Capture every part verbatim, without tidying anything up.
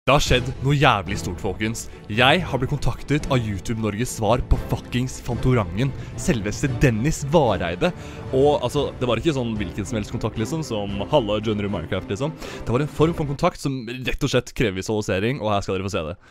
Det har skjedd noe jævlig stort, folkens. Jeg har blitt kontaktet av YouTube Norges svar på fuckings Fantorangen. Selveste Dennis Vareide. Og altså, det var ikke sånn hvilken som helst kontakt liksom, som Halla Junior Minecraft liksom. Det var en form for kontakt som rett og slett krever visualisering, og her skal dere få se det.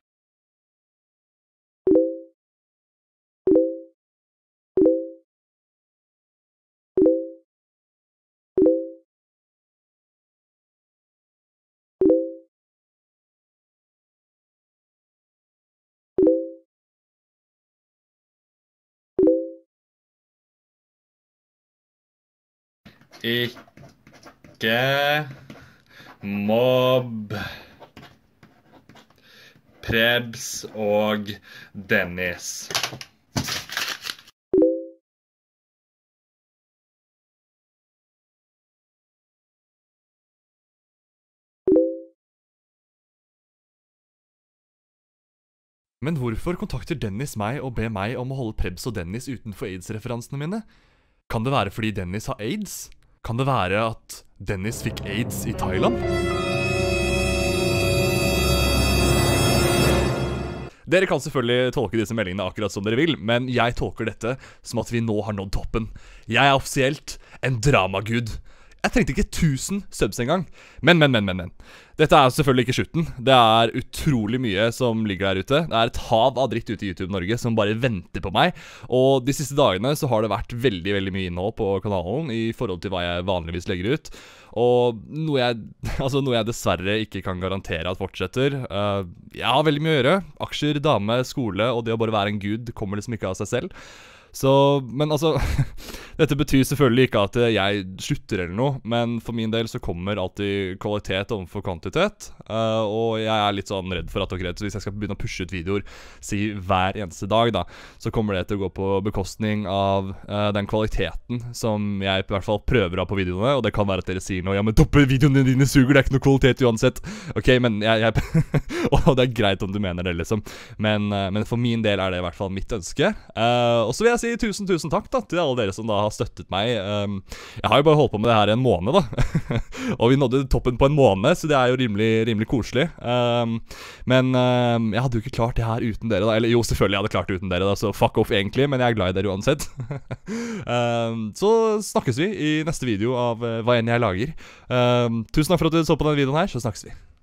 Ikke mobb Prebz og Dennis. Men hvorfor kontakter Dennis meg og ber meg om å holde Prebz og Dennis utenfor AIDS-referansene mine? Kan det være fordi Dennis har AIDS? Kan det være at Dennis fikk AIDS i Thailand? Dere kan selvfølgelig tolke disse meldingene akkurat som dere vil, men jeg tolker dette som at vi nå har nådd toppen. Jeg er offisielt en dramagud. Jeg trengte ikke tusen subs engang. Men, men, men, men, men. Dette er selvfølgelig ikke slutten. Det er utrolig mye som ligger der ute. Det er et hav av dritt ute i YouTube Norge som bare venter på meg. Og de siste dagene så har det vært veldig, veldig mye innhold på kanalen i forhold til hva jeg vanligvis legger ut. Og noe jeg, altså noe jeg dessverre ikke kan garantere at fortsetter. Uh, jeg har veldig mye å gjøre. Aksjer, dame, skole og det å bare være en gud kommer liksom ikke av seg selv. Så, men altså, dette betyr selvfølgelig ikke at jeg slutter eller noe, men for min del så kommer alltid kvalitet overfor kvantitet, uh, og jeg er litt sånn redd for at akkurat, hvis jeg skal begynne å pushe ut videoer, si hver eneste dag da, så kommer det til å gå på bekostning av uh, den kvaliteten som jeg i hvert fall prøver av på videoene, og det kan være at dere sier noe, ja, men toppe videoene dine suger, det er ikke noe kvalitet uansett. Ok, men jeg, jeg og det er greit om du mener det liksom, men, uh, men for min del er det i hvert fall mitt ønske, uh, og så vil jeg si tusen, tusen takk da, til alle dere som da har støttet meg. Um, jeg har jo bare holdt på med det her i en måned da. Og vi nådde toppen på en måned, så det er jo rimelig, rimelig koselig. Um, men um, jeg hadde jo ikke klart det her uten dere da. Eller jo, selvfølgelig jeg hadde klart det uten dere da, så fuck off egentlig, men jeg er glad i dere uansett. um, så snakkes vi i neste video av uh, hva enn jeg lager. Um, tusen takk for at du så på denne videoen her, så snakkes vi.